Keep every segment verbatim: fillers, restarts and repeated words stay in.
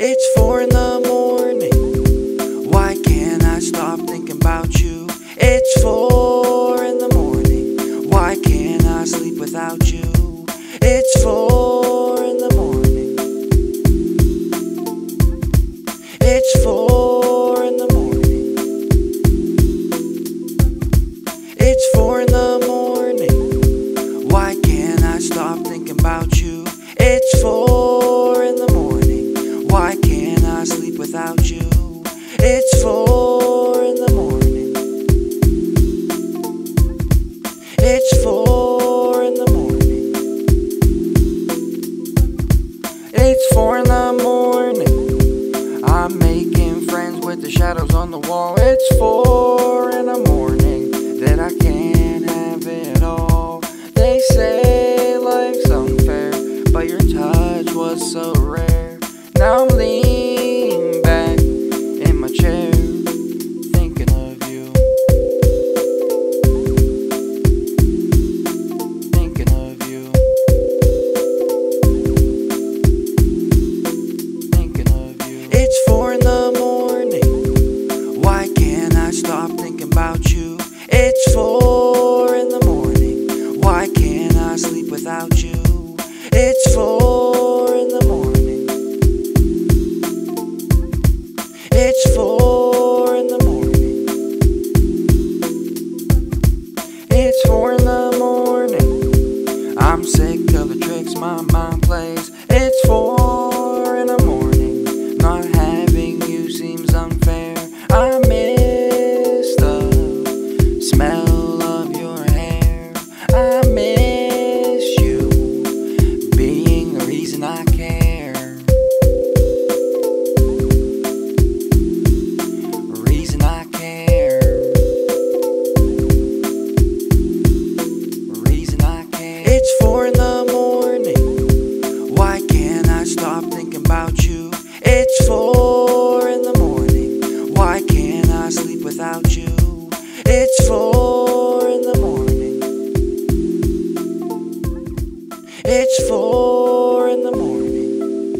It's four in the morning. Why can't I stop thinking about you? It's four in the morning. Why can't I sleep without you? It's four in the morning. It's four in the morning. It's four in the morning. Why can't I stop thinking about you? It's four in the morning. Why can't I sleep without you? It's four in the morning. It's four in the morning. It's four in the morning. I'm making friends with the shadows on the wall. It's four in the morning that I can't have it all. They say life's unfair, but your touch was so rare. Now I'm leaning back in my chair, thinking of you. Thinking of you. Thinking of you. It's four in the morning. Why can't I stop thinking about you? It's four in the morning. Why can't I sleep without you? It's four in the morning. It's four in the morning. It's four in the morning. I'm sick of the tricks my mind plays. It's four in the morning. Not having you seems unfair. I miss the smell of your hair. I miss you being the reason I care. Reason I care. Reason I care. It's four in the morning. Why can't I stop thinking about you? It's four in the morning. Why can't I sleep without you? It's four in the morning. It's four in the morning.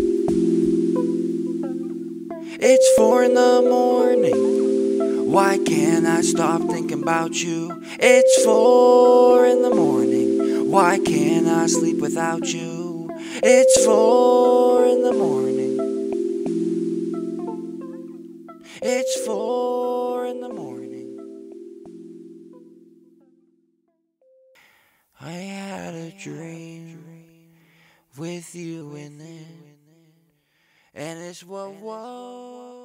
It's four in the morning. Why can't I stop thinking about you? It's four in the morning. Why can't I sleep without you? It's four in the morning. It's four in the morning. I had a dream with you in it, and it's what was.